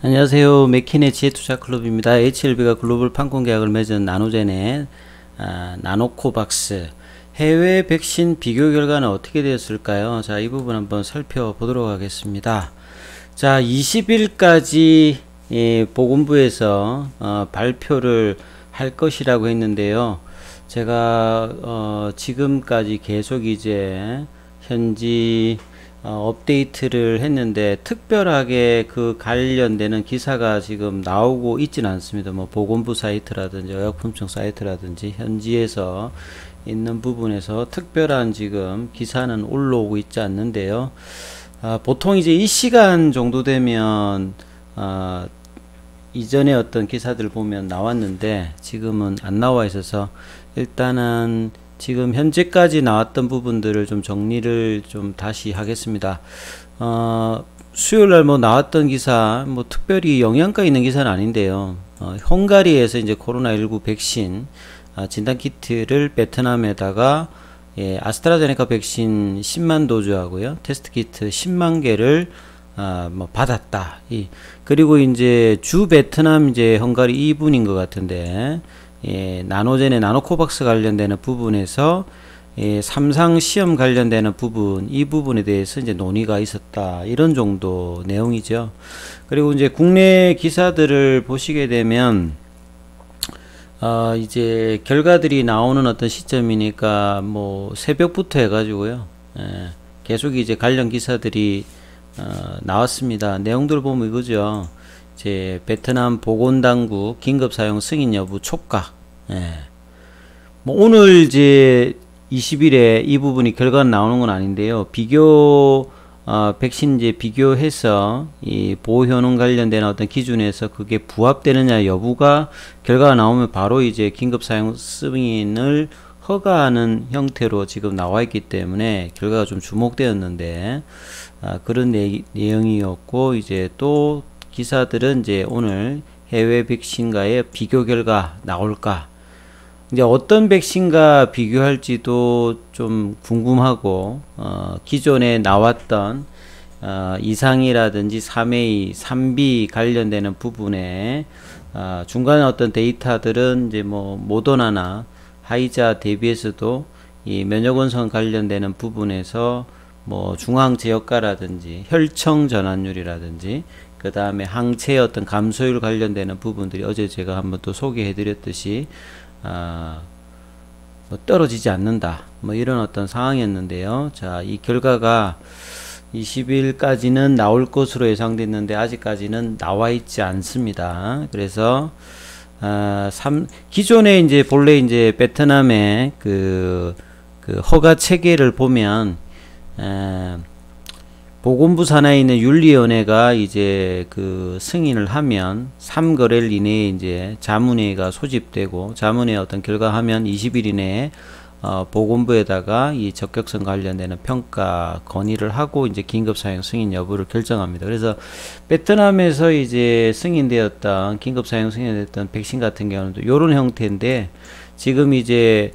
안녕하세요. 맥킨의 지혜투자클럽입니다. HLB가 글로벌 판권 계약을 맺은 나노젠의 나노코박스 해외 백신 비교 결과는 어떻게 되었을까요? 자, 이 부분 한번 살펴보도록 하겠습니다. 자, 20일까지 보건부에서 발표를 할 것이라고 했는데요. 제가 지금까지 계속 이제 현지 업데이트를 했는데 특별하게 그 관련되는 기사가 지금 나오고 있지는 않습니다. 뭐 보건부 사이트라든지 의약품청 사이트라든지 현지에서 있는 부분에서 특별한 지금 기사는 올라오고 있지 않는데요. 보통 이제 이 시간 정도 되면 이전에 어떤 기사들 보면 나왔는데 지금은 안 나와 있어서 일단은 지금 현재까지 나왔던 부분들을 좀 정리를 좀 다시 하겠습니다. 수요일날 뭐 나왔던 기사 뭐 특별히 영향가 있는 기사는 아닌데요. 헝가리에서 이제 코로나19 백신 진단키트를 베트남에다가 아스트라제네카 백신 10만 도주하고요. 테스트키트 10만 개를 뭐 받았다. 그리고 이제 주 베트남 이제 헝가리 이분인 것 같은데 나노젠의 나노코박스 관련되는 부분에서 삼상 시험 관련되는 부분, 이 부분에 대해서 이제 논의가 있었다. 이런 정도 내용이죠. 그리고 이제 국내 기사들을 보시게 되면 이제 결과들이 나오는 어떤 시점이니까 뭐 새벽부터 해가지고요. 계속 이제 관련 기사들이 나왔습니다. 내용들을 보면 이거죠. 이제 베트남 보건당국 긴급사용 승인 여부 촉각. 뭐 오늘 이제 20일에 이 부분이 결과가 나오는 건 아닌데요. 비교 백신 이제 비교해서 이 보호 효능 관련된 어떤 기준에서 그게 부합되느냐 여부가 결과가 나오면 바로 이제 긴급사용 승인을 허가하는 형태로 지금 나와 있기 때문에 결과가 좀 주목되었는데 그런 내용이었고, 이제 또 기사들은 이제 오늘 해외 백신과의 비교 결과 나올까, 이제 어떤 백신과 비교할지도 좀 궁금하고, 기존에 나왔던 이상이라든지 3A, 3B 관련되는 부분에 중간에 어떤 데이터들은 이제 뭐 모더나나 화이자 대비해서도 이 면역원성 관련되는 부분에서 뭐 중앙제효과라든지 혈청 전환율이라든지 그 다음에 항체의 어떤 감소율 관련되는 부분들이 어제 제가 한번 또 소개해 드렸듯이 뭐 떨어지지 않는다, 뭐 이런 어떤 상황이었는데요. 자, 이 결과가 20일까지는 나올 것으로 예상됐는데 아직까지는 나와 있지 않습니다. 그래서 기존에 이제 본래 이제 베트남의 그 허가 체계를 보면 보건부 산하에 있는 윤리위원회가 이제 그 승인을 하면 3거래일 이내에 이제 자문회가 소집되고, 자문회 어떤 결과하면 20일 이내에 보건부에다가 이 적격성 관련되는 평가 건의를 하고 이제 긴급사용 승인 여부를 결정합니다. 그래서 베트남에서 이제 승인되었던 긴급사용 승인됐던 백신 같은 경우는 이런 형태인데, 지금 이제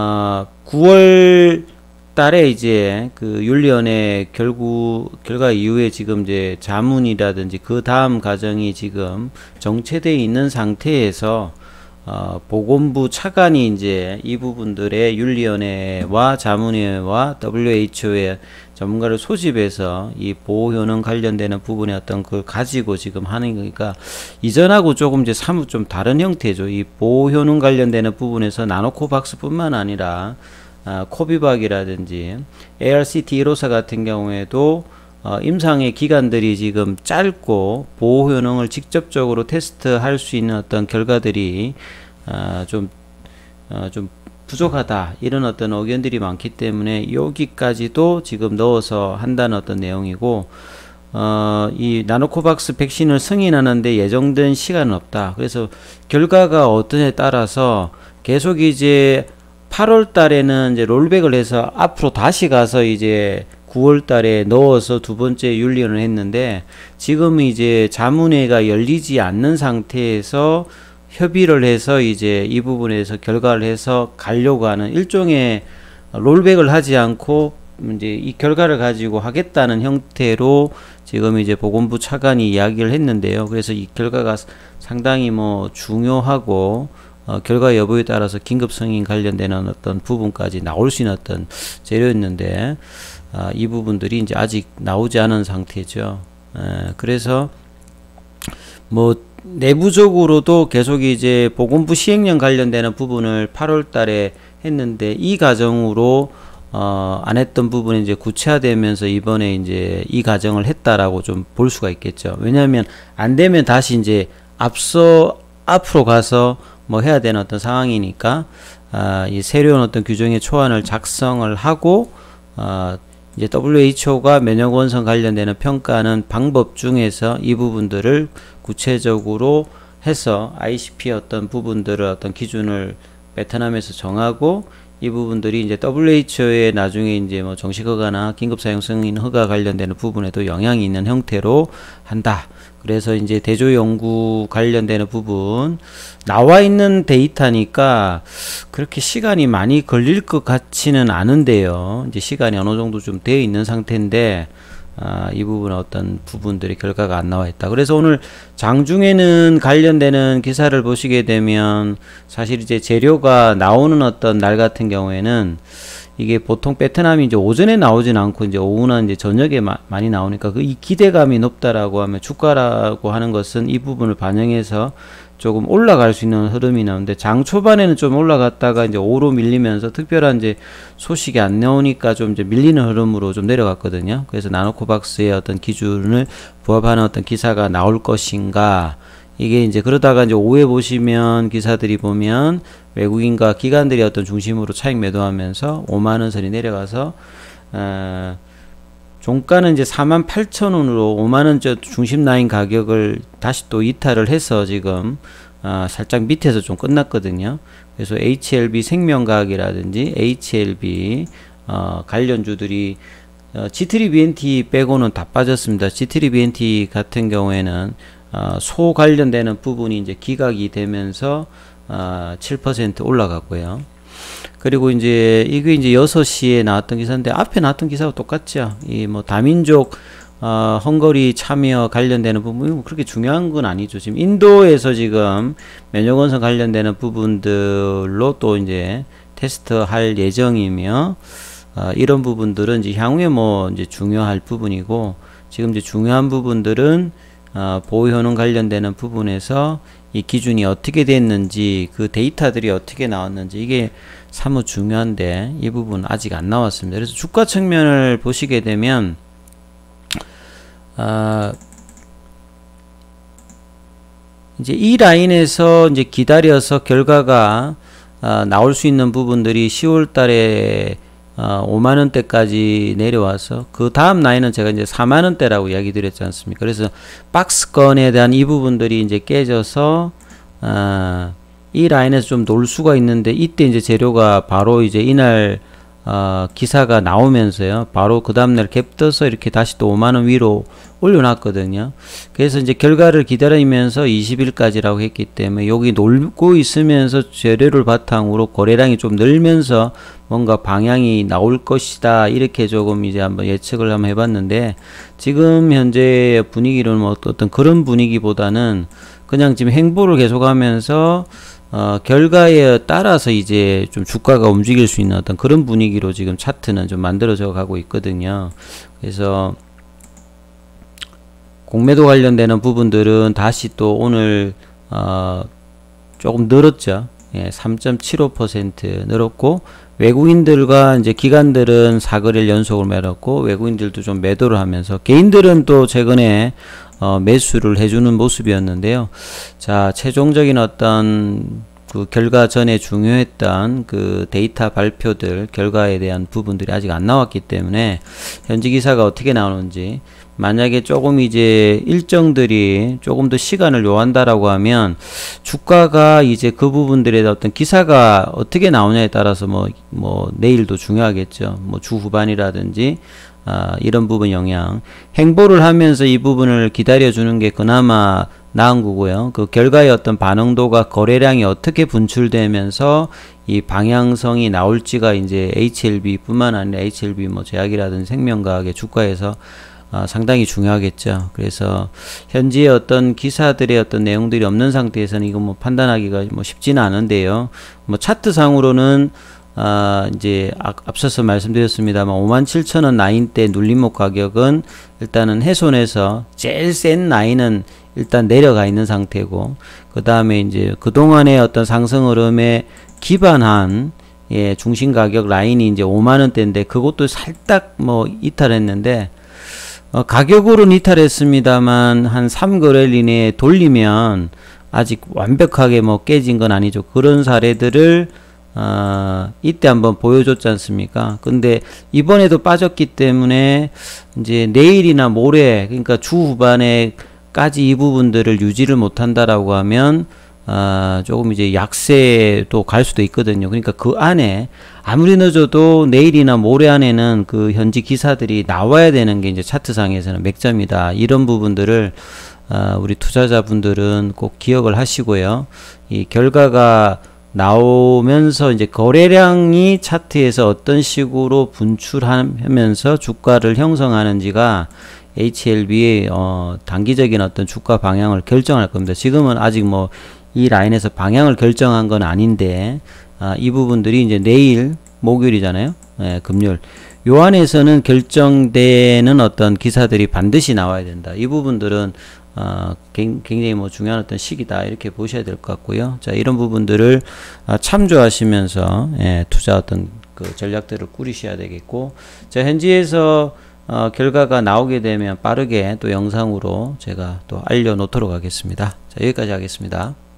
9월 달에 이제 그 윤리위원회 결과 이후에 지금 이제 자문이라든지 그 다음 과정이 지금 정체되어 있는 상태에서 보건부 차관이 이제 이 부분들의 윤리위원회와 자문위와 WHO의 전문가를 소집해서 이 보호 효능 관련되는 부분의 어떤 걸 가지고 지금 하는 거니까, 이전하고 조금 이제 사뭇 좀 다른 형태죠. 이 보호 효능 관련되는 부분에서 나노코박스뿐만 아니라 코비박이라든지 ARCT154 같은 경우에도 임상의 기간들이 지금 짧고 보호 효능을 직접적으로 테스트할 수 있는 어떤 결과들이 좀 부족하다, 이런 어떤 의견들이 많기 때문에 여기까지도 지금 넣어서 한다는 어떤 내용이고, 이 나노코박스 백신을 승인하는데 예정된 시간은 없다. 그래서 결과가 어떠냐에 따라서 계속 이제 8월 달에는 이제 롤백을 해서 앞으로 다시 가서 이제 9월 달에 넣어서 두 번째 윤리를 했는데, 지금 이제 자문회가 열리지 않는 상태에서 협의를 해서 이제 이 부분에서 결과를 해서 가려고 하는 일종의 롤백을 하지 않고 이제 이 결과를 가지고 하겠다는 형태로 지금 이제 보건부 차관이 이야기를 했는데요. 그래서 이 결과가 상당히 뭐 중요하고 결과 여부에 따라서 긴급 승인 관련되는 어떤 부분까지 나올 수 있는 어떤 재료였는데 이 부분들이 이제 아직 나오지 않은 상태죠. 그래서 뭐 내부적으로도 계속 이제 보건부 시행령 관련되는 부분을 8월 달에 했는데 이 과정으로 안 했던 부분이 이제 구체화되면서 이번에 이제 이 과정을 했다라고 좀 볼 수가 있겠죠. 왜냐하면 안 되면 다시 이제 앞으로 가서 뭐 해야 되는 어떤 상황이니까 이 새로운 어떤 규정의 초안을 작성을 하고 이제 WHO가 면역 원성 관련되는 평가하는 방법 중에서 이 부분들을 구체적으로 해서 ICP 어떤 부분들을 어떤 기준을 베트남에서 정하고 이 부분들이 이제 WHO에 나중에 이제 뭐 정식 허가나 긴급 사용 승인 허가 관련되는 부분에도 영향이 있는 형태로 한다. 그래서 이제 대조 연구 관련되는 부분 나와 있는 데이터니까 그렇게 시간이 많이 걸릴 것 같지는 않은데요. 이제 시간이 어느 정도 좀 되어 있는 상태인데 이 부분 어떤 부분들이 결과가 안 나와 있다. 그래서 오늘 장중에는 관련되는 기사를 보시게 되면 사실 이제 재료가 나오는 어떤 날 같은 경우에는 이게 보통 베트남이 이제 오전에 나오진 않고 이제 오후나 이제 저녁에 많이 나오니까 이 기대감이 높다라고 하면 주가라고 하는 것은 이 부분을 반영해서 조금 올라갈 수 있는 흐름이 나오는데 장 초반에는 좀 올라갔다가 이제 오후로 밀리면서 특별한 이제 소식이 안 나오니까 좀 이제 밀리는 흐름으로 좀 내려갔거든요. 그래서 나노코박스의 어떤 기준을 부합하는 어떤 기사가 나올 것인가. 이게 이제 그러다가 이제 오후에 보시면 기사들이 보면 외국인과 기관들이 어떤 중심으로 차익 매도하면서 5만원 선이 내려가서 종가는 이제 48,000원으로 5만원 중심 라인 가격을 다시 또 이탈을 해서 지금 살짝 밑에서 좀 끝났거든요. 그래서 HLB 생명과학이라든지 HLB 관련주들이 G3BNT 빼고는 다 빠졌습니다. G3BNT 같은 경우에는 소 관련되는 부분이 이제 기각이 되면서 7% 올라갔고요. 그리고 이제 이게 이제 6시에 나왔던 기사인데 앞에 나왔던 기사와 똑같죠. 이 뭐 다민족 헝거리 참여 관련되는 부분이 뭐 그렇게 중요한 건 아니죠. 지금 인도에서 지금 면역원성 관련되는 부분들로 또 이제 테스트할 예정이며 이런 부분들은 이제 향후에 뭐 이제 중요할 부분이고 지금 이제 중요한 부분들은 보호효능 관련되는 부분에서 이 기준이 어떻게 됐는지 그 데이터들이 어떻게 나왔는지 이게 사뭇 중요한데 이 부분 아직 안 나왔습니다. 그래서 주가 측면을 보시게 되면 이제 이 라인에서 이제 기다려서 결과가 나올 수 있는 부분들이 10월 달에 5만원대까지 내려와서 그 다음 라인은 제가 이제 4만원대라고 이야기 드렸지 않습니까? 그래서 박스권에 대한 이 부분들이 이제 깨져서 이 라인에서 좀 놀 수가 있는데 이때 이제 재료가 바로 이제 이날 기사가 나오면서요 바로 그 다음날 갭 떠서 이렇게 다시 또 5만원 위로 올려놨거든요. 그래서 이제 결과를 기다리면서 20일까지라고 했기 때문에 여기 놀고 있으면서 재료를 바탕으로 거래량이 좀 늘면서 뭔가 방향이 나올 것이다 이렇게 조금 이제 한번 예측을 한번 해봤는데 지금 현재 분위기로는 뭐 어떤 그런 분위기보다는 그냥 지금 행보를 계속하면서 결과에 따라서 이제 좀 주가가 움직일 수 있는 어떤 그런 분위기로 지금 차트는 좀 만들어져 가고 있거든요. 그래서 공매도 관련되는 부분들은 다시 또 오늘 조금 늘었죠. 예, 3.75% 늘었고 외국인들과 이제 기관들은 4거래일 연속으로 매렸고 외국인들도 좀 매도를 하면서 개인들은 또 최근에 매수를 해주는 모습이었는데요. 자, 최종적인 어떤 그 결과 전에 중요했던 그 데이터 발표들 결과에 대한 부분들이 아직 안 나왔기 때문에 현지 기사가 어떻게 나오는지 만약에 조금 이제 일정들이 조금 더 시간을 요한다라고 하면 주가가 이제 그 부분들에 어떤 기사가 어떻게 나오냐에 따라서 뭐 내일도 중요하겠죠. 뭐 주 후반이라든지 이런 부분 영향 행보를 하면서 이 부분을 기다려주는 게 그나마 나은 거고요. 그 결과의 어떤 반응도가 거래량이 어떻게 분출되면서 이 방향성이 나올지가 이제 HLB 뿐만 아니라 HLB 뭐 제약이라든지 생명과학의 주가에서 상당히 중요하겠죠. 그래서 현지의 어떤 기사들의 어떤 내용들이 없는 상태에서는 이거 뭐 판단하기가 뭐 쉽지는 않은데요. 뭐 차트상으로는 이제 앞서서 말씀드렸습니다만 57,000원 라인대 눌림목 가격은 일단은 훼손해서 제일 센 라인은 일단 내려가 있는 상태고, 그 다음에 이제 그동안의 어떤 상승 흐름에 기반한 중심 가격 라인이 이제 5만원대인데 그것도 살짝 뭐 이탈했는데, 가격으로는 이탈했습니다만 한 3거래일 이내에 돌리면 아직 완벽하게 뭐 깨진 건 아니죠. 그런 사례들을 이때 한번 보여줬지 않습니까? 근데 이번에도 빠졌기 때문에 이제 내일이나 모레, 그러니까 주 후반에까지 이 부분들을 유지를 못한다라고 하면 조금 이제 약세도 갈 수도 있거든요. 그러니까 그 안에 아무리 늦어도 내일이나 모레 안에는 그 현지 기사들이 나와야 되는 게 이제 차트상에서는 맥점이다. 이런 부분들을 우리 투자자분들은 꼭 기억을 하시고요. 이 결과가 나오면서 이제 거래량이 차트에서 어떤 식으로 분출하면서 주가를 형성하는지가 HLB의 단기적인 어떤 주가 방향을 결정할 겁니다. 지금은 아직 뭐 이 라인에서 방향을 결정한 건 아닌데, 이 부분들이 이제 내일 목요일이잖아요. 금요일. 요 안에서는 결정되는 어떤 기사들이 반드시 나와야 된다. 이 부분들은 굉장히 뭐 중요한 어떤 시기다, 이렇게 보셔야 될 것 같고요. 자, 이런 부분들을 참조하시면서 투자 어떤 그 전략들을 꾸리셔야 되겠고, 자, 현지에서 결과가 나오게 되면 빠르게 또 영상으로 제가 또 알려놓도록 하겠습니다. 자, 여기까지 하겠습니다.